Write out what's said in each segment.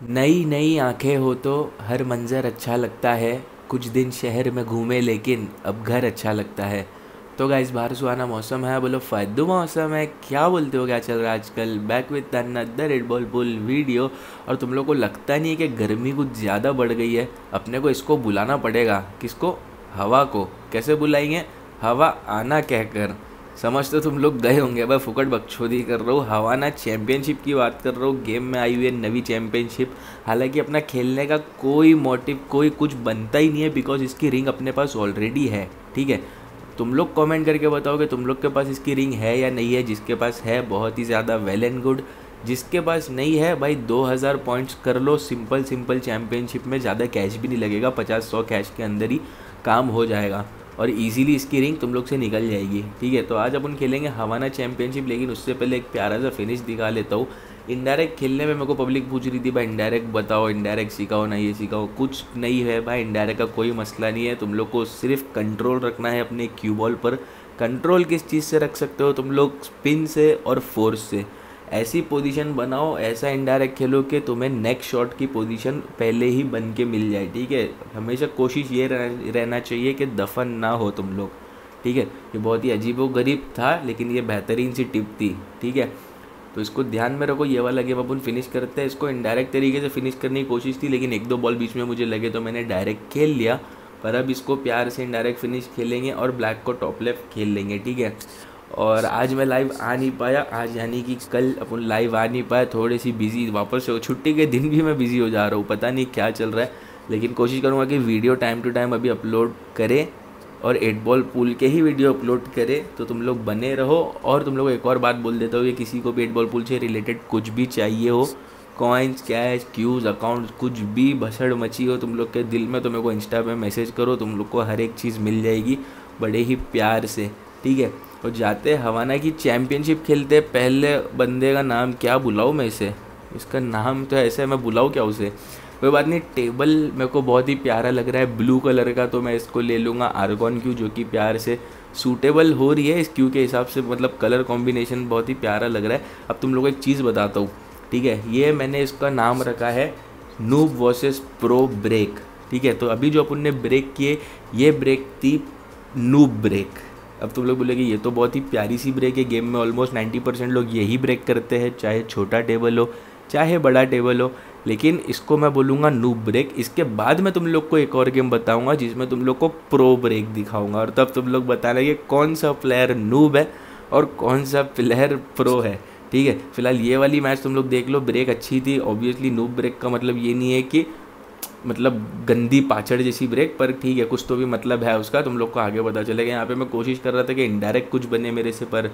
नई नई आंखें हो तो हर मंज़र अच्छा लगता है। कुछ दिन शहर में घूमे लेकिन अब घर अच्छा लगता है। तो गाइस बाहर सुहाना मौसम है, बोलो फायदू मौसम है, क्या बोलते हो, क्या चल रहा है आजकल। Back with another red ball pool video. और तुम लोग को लगता नहीं है कि गर्मी कुछ ज़्यादा बढ़ गई है। अपने को इसको बुलाना पड़ेगा, किसको, हवा को। कैसे बुलाएंगे, हवा आना कहकर। समझ तो तुम लोग गए होंगे, भाई फुकट बकचोदी कर रहा हूँ, हवाना चैंपियनशिप की बात कर रहा हूँ। गेम में आई हुई है नवी चैंपियनशिप। हालांकि अपना खेलने का कोई मोटिव, कोई कुछ बनता ही नहीं है, बिकॉज इसकी रिंग अपने पास ऑलरेडी है। ठीक है, तुम लोग कमेंट करके बताओ कि तुम लोग के पास इसकी रिंग है या नहीं है। जिसके पास है बहुत ही ज़्यादा वेल एंड गुड। जिसके पास नहीं है भाई 2000 पॉइंट्स कर लो, सिंपल सिंपल चैंपियनशिप में ज़्यादा कैश भी नहीं लगेगा, 50-100 कैश के अंदर ही काम हो जाएगा और इजीली इसकी रिंग तुम लोग से निकल जाएगी। ठीक है, तो आज अपन खेलेंगे हवाना चैंपियनशिप, लेकिन उससे पहले एक प्यारा सा फिनिश दिखा लेता हूँ। इनडायरेक्ट खेलने में मेरे को पब्लिक पूछ रही थी भाई इंडायरेक्ट बताओ, इंडायरेक्ट सिखाओ ना, ये सिखाओ। कुछ नहीं है भाई, इंडायरेक्ट का कोई मसला नहीं है। तुम लोग को सिर्फ कंट्रोल रखना है अपने क्यू बॉल पर। कंट्रोल किस चीज़ से रख सकते हो तुम लोग, स्पिन से और फोर्स से। ऐसी पोजीशन बनाओ, ऐसा इंडायरेक्ट खेलो कि तुम्हें नेक्स्ट शॉट की पोजीशन पहले ही बन के मिल जाए। ठीक है, हमेशा कोशिश ये रहना चाहिए कि दफन ना हो तुम लोग। ठीक है, ये बहुत ही अजीबोगरीब था लेकिन ये बेहतरीन सी टिप थी। ठीक है, तो इसको ध्यान में रखो। ये वाला गेम अपन फिनिश करते हैं। इसको इनडायरेक्ट तरीके से फिनिश करने की कोशिश थी, लेकिन एक दो बॉल बीच में मुझे लगे तो मैंने डायरेक्ट खेल लिया। पर अब इसको प्यार से इनडायरेक्ट फिनिश खेलेंगे और ब्लैक को टॉप लेफ्ट खेल लेंगे। ठीक है, और आज मैं लाइव आ नहीं पाया, आज यानी कि कल अपन लाइव आ नहीं पाया, थोड़ी सी बिजी, वापस से छुट्टी के दिन भी मैं बिजी हो जा रहा हूँ, पता नहीं क्या चल रहा है। लेकिन कोशिश करूँगा कि वीडियो टाइम टू टाइम अभी अपलोड करें और 8 बॉल पूल के ही वीडियो अपलोड करे, तो तुम लोग बने रहो। और तुम लोग एक और बात बोल देता हूँ कि किसी को भी 8 बॉल पूल से रिलेटेड कुछ भी चाहिए हो, कॉइन्स, कैश, क्यूज़, अकाउंट, कुछ भी भसड़ मची हो तुम लोग के दिल में, तो मेरे को इंस्टा पे मैसेज करो, तुम लोग को हर एक चीज़ मिल जाएगी बड़े ही प्यार से। ठीक है, और जाते हवाना की चैम्पियनशिप खेलते। पहले बंदे का नाम क्या बुलाऊँ मैं इसे, इसका नाम तो ऐसे है, मैं बुलाऊँ क्या उसे, कोई बात नहीं। टेबल मेरे को बहुत ही प्यारा लग रहा है ब्लू कलर का, तो मैं इसको ले लूँगा आर्गॉन क्यू, जो कि प्यार से सूटेबल हो रही है इस क्यू के हिसाब से, मतलब कलर कॉम्बिनेशन बहुत ही प्यारा लग रहा है। अब तुम लोगों को एक चीज़ बताता हूँ। ठीक है, ये मैंने इसका नाम रखा है नूब वर्सेस प्रो ब्रेक। ठीक है, तो अभी जो अपन ने ब्रेक किए, ये ब्रेक थी नूब ब्रेक। अब तुम लोग बोलेगे ये तो बहुत ही प्यारी सी ब्रेक है, गेम में ऑलमोस्ट 90% लोग यही ब्रेक करते हैं, चाहे छोटा टेबल हो चाहे बड़ा टेबल हो, लेकिन इसको मैं बोलूँगा नूब ब्रेक। इसके बाद मैं तुम लोग को एक और गेम बताऊँगा जिसमें तुम लोग को प्रो ब्रेक दिखाऊँगा, और तब तुम लोग बताना कि कौन सा प्लेयर नूब है और कौन सा प्लेयर प्रो है। ठीक है, फिलहाल ये वाली मैच तुम लोग देख लो, ब्रेक अच्छी थी। ऑब्वियसली नूब ब्रेक का मतलब ये नहीं है कि मतलब गंदी पाचड़ जैसी ब्रेक, पर ठीक है कुछ तो भी मतलब है उसका, तुम लोग को आगे पता चलेगा। यहाँ पे मैं कोशिश कर रहा था कि इनडायरेक्ट कुछ बने मेरे से, पर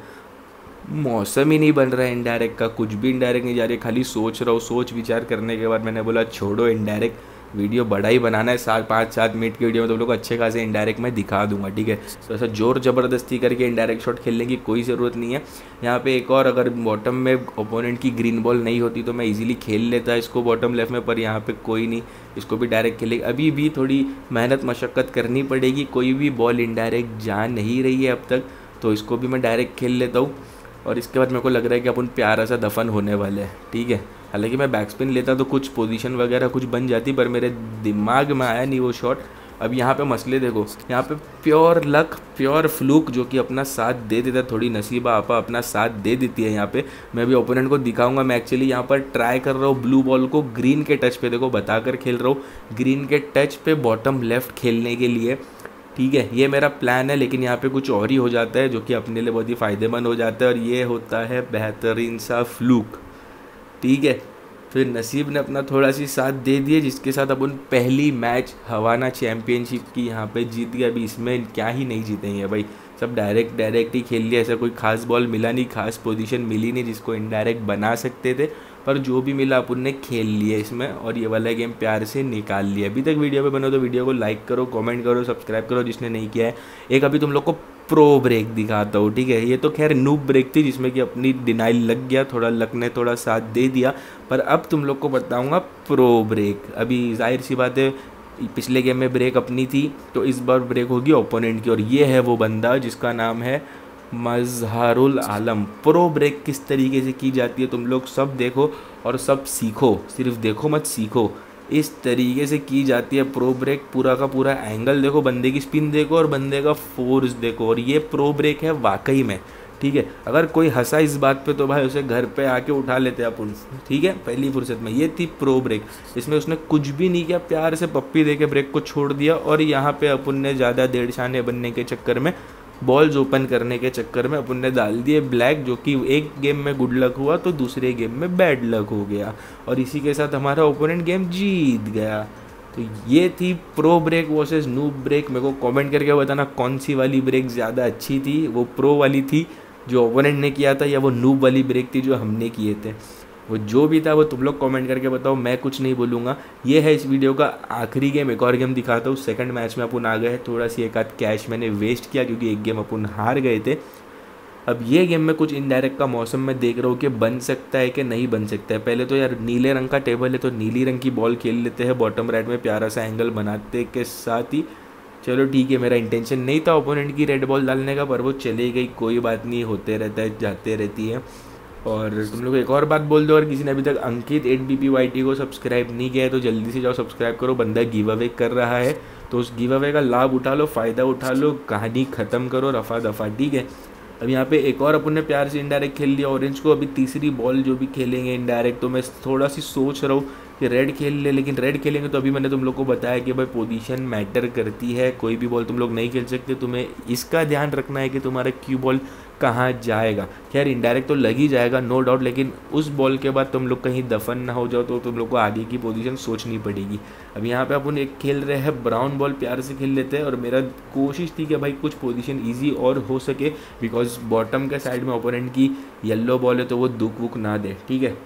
मौसम ही नहीं बन रहा है इनडायरेक्ट का, कुछ भी इनडायरेक्ट नहीं जा रही है। खाली सोच रहा हूँ, सोच विचार करने के बाद मैंने बोला छोड़ो, इनडायरेक्ट वीडियो बड़ा ही बनाना है, 5-7 मिनट की वीडियो में तुम लोग को अच्छे खासे इनडायरेक्ट मैं दिखा दूंगा। ठीक है, तो ऐसा जोर ज़बरदस्ती करके इनडायरेक्ट शॉट खेलने की कोई ज़रूरत नहीं है। यहाँ पे एक और, अगर बॉटम में ओपोनेंट की ग्रीन बॉल नहीं होती तो मैं इजीली खेल लेता इसको बॉटम लेफ्ट में, पर यहाँ पे कोई नहीं, इसको भी डायरेक्ट खेलेगी। अभी भी थोड़ी मेहनत मशक्क़त करनी पड़ेगी, कोई भी बॉल इनडायरेक्ट जा नहीं रही है अब तक, तो इसको भी मैं डायरेक्ट खेल लेता हूँ। और इसके बाद मेरे को लग रहा है कि अपन प्यारा सा दफन होने वाले हैं। ठीक है, हालांकि मैं बैक स्पिन लेता तो कुछ पोजीशन वगैरह कुछ बन जाती, पर मेरे दिमाग में आया नहीं वो शॉट। अब यहाँ पे मसले देखो, यहाँ पे प्योर लक, प्योर फ्लूक जो कि अपना साथ दे देता है, थोड़ी नसीबा आपा अपना साथ दे देती है। यहाँ पे मैं भी ओपोनेंट को दिखाऊंगा। मैं एक्चुअली यहाँ पर ट्राई कर रहा हूँ ब्लू बॉल को ग्रीन के टच पे, देखो बता कर खेल रहा हूँ, ग्रीन के टच पे बॉटम लेफ्ट खेलने के लिए। ठीक है, ये मेरा प्लान है, लेकिन यहाँ पे कुछ और ही हो जाता है जो कि अपने लिए बहुत ही फ़ायदेमंद हो जाता है, और ये होता है बेहतरीन सा फ्लूक। ठीक है, फिर नसीब ने अपना थोड़ा सी साथ दे दिए, जिसके साथ अपन पहली मैच हवाना चैम्पियनशिप की यहाँ पे जीत गया। अभी इसमें क्या ही नहीं जीतेंगे भाई, सब डायरेक्ट ही खेल लिया। ऐसा कोई खास बॉल मिला नहीं, खास पोजीशन मिली नहीं जिसको इनडायरेक्ट बना सकते थे, पर जो भी मिला अपन ने खेल लिया इसमें, और ये वाला गेम प्यार से निकाल लिया। अभी तक वीडियो पे बनो तो वीडियो को लाइक करो, कमेंट करो, सब्सक्राइब करो जिसने नहीं किया है। एक अभी तुम लोग को प्रो ब्रेक दिखाता हूँ। ठीक है, ये तो खैर नूब ब्रेक थी जिसमें कि अपनी डिनाइल लग गया, थोड़ा लक ने थोड़ा साथ दे दिया, पर अब तुम लोग को बताऊँगा प्रो ब्रेक। अभी जाहिर सी बात है, पिछले गेम में ब्रेक अपनी थी, तो इस बार ब्रेक होगी ओपोनेंट की, और ये है वो बंदा जिसका नाम है मजहरुल आलम। प्रो ब्रेक किस तरीके से की जाती है तुम लोग सब देखो और सब सीखो, सिर्फ देखो मत सीखो। इस तरीके से की जाती है प्रो ब्रेक। पूरा का पूरा एंगल देखो, बंदे की स्पिन देखो और बंदे का फोर्स देखो, और ये प्रो ब्रेक है वाकई में। ठीक है, अगर कोई हंसा इस बात पे तो भाई उसे घर पे आके उठा लेते अपन। ठीक है, पहली फुर्सत में। ये थी प्रो ब्रेक, इसमें उसने कुछ भी नहीं किया, प्यार से पप्पी दे के ब्रेक को छोड़ दिया। और यहाँ पे अपन ने ज़्यादा देड़ शाने बनने के चक्कर में, बॉल्स ओपन करने के चक्कर में अपन ने डाल दिए ब्लैक, जो कि एक गेम में गुड लक हुआ तो दूसरे गेम में बैड लक हो गया, और इसी के साथ हमारा ओपोनेंट गेम जीत गया। तो ये थी pro break versus noob break. मेरे को कमेंट करके बताना कौन सी वाली ब्रेक ज़्यादा अच्छी थी, वो प्रो वाली थी जो ओपोनेंट ने किया था, या वो नूब वाली ब्रेक थी जो हमने किए थे। वो जो भी था वो तुम लोग कमेंट करके बताओ, मैं कुछ नहीं बोलूँगा। ये है इस वीडियो का आखिरी गेम। एक और गेम दिखाता हूँ। सेकंड मैच में अपन आ गए, थोड़ा सी एक आध कैश मैंने वेस्ट किया क्योंकि एक गेम अपन हार गए थे। अब ये गेम में कुछ इनडायरेक्ट का मौसम में देख रहा हूँ कि बन सकता है कि नहीं बन सकता है। पहले तो यार नीले रंग का टेबल है तो नीली रंग की बॉल खेल लेते हैं, बॉटम राइट में प्यारा सा एंगल बनाते के साथ ही। चलो ठीक है, मेरा इंटेंशन नहीं था ओपोनेंट की रेड बॉल डालने का, पर वो चली गई, कोई बात नहीं, होते रहता है, जाते रहती है। और तुम लोग एक और बात बोल दो, अगर किसी ने अभी तक अंकित 8BPYT को सब्सक्राइब नहीं किया है तो जल्दी से जाओ सब्सक्राइब करो। बंदा गिव अवे कर रहा है तो उस गिव अवे का लाभ उठा लो, फ़ायदा उठा लो, कहानी ख़त्म करो रफा दफ़ा। ठीक है, अब यहाँ पे एक और अपन ने प्यार से इनडायरेक्ट खेल लिया ऑरेंज को। अभी तीसरी बॉल जो भी खेलेंगे इनडायरेक्ट, तो मैं थोड़ा सी सोच रहा हूँ कि रेड खेल ले, लेकिन रेड खेलेंगे तो अभी मैंने तुम लोग को बताया कि भाई पोजीशन मैटर करती है। कोई भी बॉल तुम लोग नहीं खेल सकते, तुम्हें इसका ध्यान रखना है कि तुम्हारा क्यू बॉल कहाँ जाएगा। खैर इनडायरेक्ट तो लग ही जाएगा नो डाउट, लेकिन उस बॉल के बाद तुम लोग कहीं दफन ना हो जाओ तो तुम लोग को आगे की पोजीशन सोचनी पड़ेगी। अब यहाँ पे अपन एक खेल रहे हैं ब्राउन बॉल, प्यार से खेल लेते हैं। और मेरा कोशिश थी कि भाई कुछ पोजीशन इजी और हो सके, बिकॉज बॉटम के साइड में ओपोनेंट की येलो बॉल है तो वो दुख वुक ना दे। ठीक है,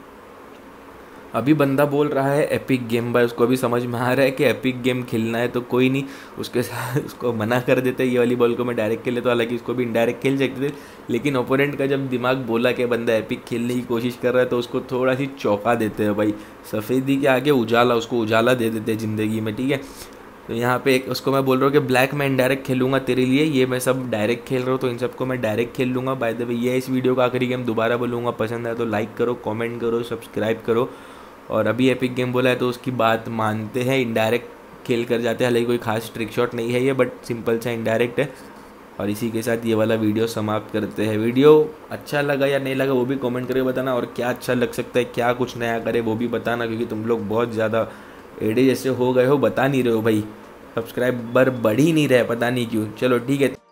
अभी बंदा बोल रहा है एपिक गेम, भाई उसको अभी समझ में आ रहा है कि एपिक गेम खेलना है तो कोई नहीं, उसके साथ उसको मना कर देते। ये वाली बॉल को मैं डायरेक्ट खेल लेता हूँ, हालांकि इसको भी इनडायरेक्ट खेल सकते थे, लेकिन ओपोनेंट का जब दिमाग बोला कि बंदा एपिक खेलने की कोशिश कर रहा है तो उसको थोड़ा सी चौंका देते हैं भाई। सफ़ेदी के आगे उजाला, उसको उजाला दे देते हैं ज़िंदगी में। ठीक है, तो यहाँ पे एक उसको मैं बोल रहा हूँ कि ब्लैक मैं इनडायरेक्ट खेलूंगा तेरे लिए, ये मैं सब डायरेक्ट खेल रहा हूँ तो इन सबको मैं डायरेक्ट खेल लूँगा। बाय द वे ये इस वीडियो का आखिरी गेम, दोबारा बोलूँगा, पसंद आए तो लाइक करो, कमेंट करो, सब्सक्राइब करो। और अभी एपिक गेम बोला है तो उसकी बात मानते हैं, इनडायरेक्ट खेल कर जाते हैं। हालांकि कोई खास ट्रिक शॉट नहीं है ये, बट सिंपल सा इनडायरेक्ट है। और इसी के साथ ये वाला वीडियो समाप्त करते हैं। वीडियो अच्छा लगा या नहीं लगा वो भी कमेंट करके बताना, और क्या अच्छा लग सकता है, क्या कुछ नया करे वो भी बताना, क्योंकि तुम लोग बहुत ज़्यादा एडे जैसे हो गए हो, बता नहीं रहे हो भाई, सब्सक्राइबर बढ़ ही नहीं रहे, पता नहीं क्यों। चलो ठीक है।